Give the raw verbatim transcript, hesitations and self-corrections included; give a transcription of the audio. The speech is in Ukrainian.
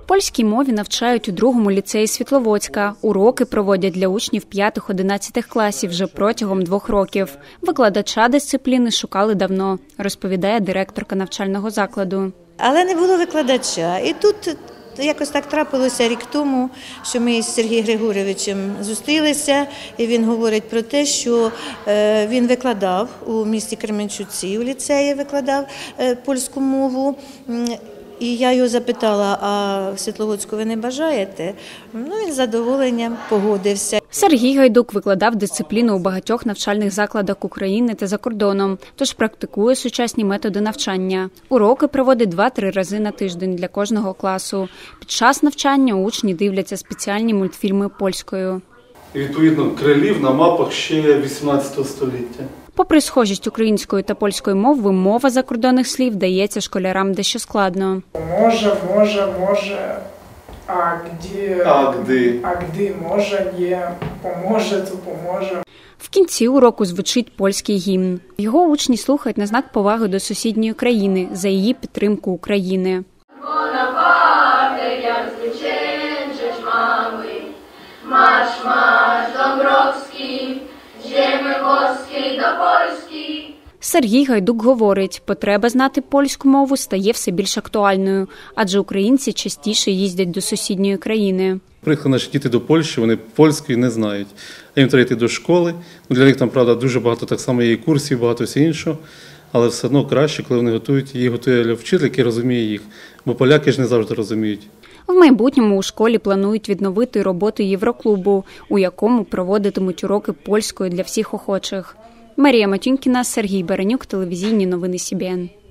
Польській мові навчають у другому ліцеї Світловодська. Уроки проводять для учнів п'ятих-одинадцятих класів вже протягом двох років. Викладача дисципліни шукали давно, розповідає директорка навчального закладу. Але не було викладача. І тут якось так трапилося рік тому, що ми з Сергієм Григоровичем зустрілися, і він говорить про те, що він викладав у місті Кременчуці, у ліцеї викладав польську мову. І я його запитала, а в Світловодську ви не бажаєте? Ну, він з задоволенням погодився. Сергій Гайдук викладав дисципліну у багатьох навчальних закладах України та за кордоном, тож практикує сучасні методи навчання. Уроки проводить два-три рази на тиждень для кожного класу. Під час навчання учні дивляться спеціальні мультфільми польською. І, відповідно, крилів на мапах ще вісімнадцятого століття. Попри схожість української та польської мов, вимова закордонних слів дається школярам дещо складно. Може, може, може, а де, а де, а де може, є, поможе, то поможе. В кінці уроку звучить польський гімн. Його учні слухають на знак поваги до сусідньої країни за її підтримку України. Марш, марш, Домбровський, ziemi włoskiej do Polski. Сергій Гайдук говорить, потреба знати польську мову стає все більш актуальною, адже українці частіше їздять до сусідньої країни. Приїхали наші діти до Польщі, вони польської не знають. А їм треба йти до школи. Для них там, правда, дуже багато так само є і курсів, багато всього іншого. Але все одно краще, коли вони готують, її готує вчитель, який розуміє їх. Бо поляки ж не завжди розуміють. В майбутньому у школі планують відновити роботу Євроклубу, у якому проводитимуть уроки польської для всіх охочих. Марія Матюнькіна, Сергій Баранюк, телевізійні новини Сі Бі Ен.